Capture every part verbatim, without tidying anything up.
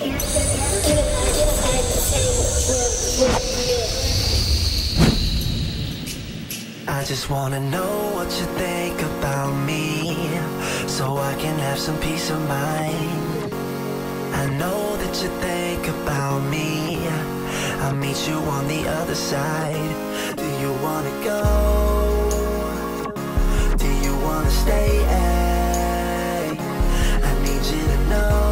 I just wanna know what you think about me, so I can have some peace of mind. I know that you think about me, I'll meet you on the other side. Do you wanna go? Do you wanna stay? I need you to know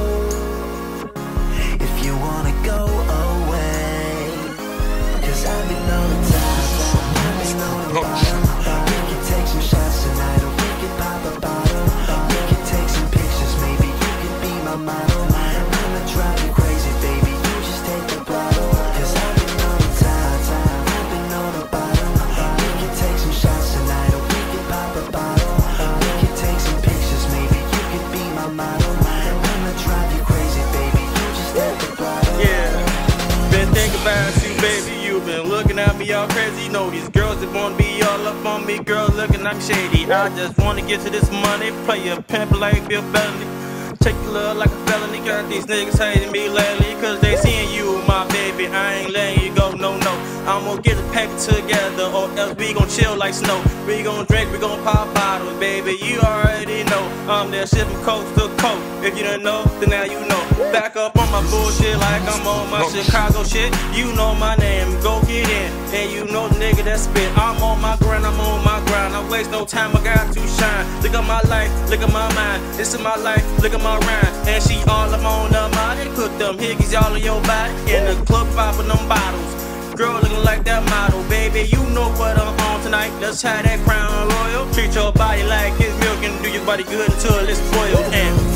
if you wanna go away, 'cause I've been on the top, I've been on the bottom. We can take some shots tonight, or we can pop a bottle. We can take some pictures, maybe you could be my model. I'ma drive you crazy, baby, you just take the bottle. 'Cause I've been on the top, I've been on the bottom. We can take some shots tonight, or we can pop a bottle. We can take some pictures, maybe you could be my model. I'ma drive you crazy, baby, you just take the bottle. Yeah, been thinking about you, baby. You been looking at me all crazy. You know these girls that wanna be all up on me, girls looking like shady. I just wanna get to this money, play a pimp like Bill Bellamy. Take your love like a felony. Got these niggas hating me lately, 'cause they seeing you, my baby. I ain't letting you go, no, no. I'm gonna get the paper together, or else we gon' chill like snow. We gon' drink, we gon' pop bottles, baby. You already know I'm there shipping coast to coast. If you didn't know, then now you know. Back up on my bullshit like I'm on my Chicago shit. You know my name, Gokid, and you know the nigga that spit. I'm on my grind, I'm on my grind. I waste no time, I got to shine. Look at my life, look at my mind. This is my life, look at my rhyme. And she all up on the mind. They put them hickeys all in your body. In the club, popping them bottles. Girl looking like that model, baby, you know what I'm on tonight. Let's have that crown royal. Treat your body like it's milk and do your body good until it's boiled. And